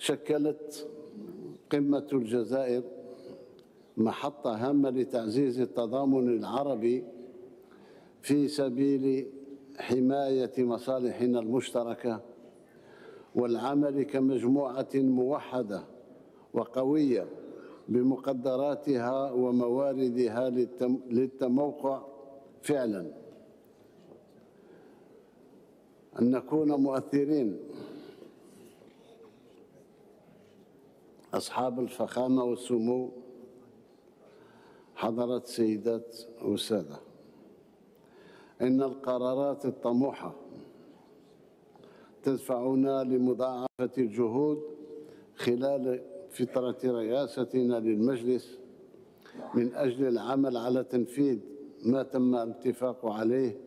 شكلت قمة الجزائر محطة هامة لتعزيز التضامن العربي في سبيل حماية مصالحنا المشتركة والعمل كمجموعة موحدة وقوية بمقدراتها ومواردها للتموقع فعلا، أن نكون مؤثرين أصحاب الفخامة والسمو، حضرات السيدات والسادة، إن القرارات الطموحة تدفعنا لمضاعفة الجهود خلال فترة رئاستنا للمجلس من أجل العمل على تنفيذ ما تم الاتفاق عليه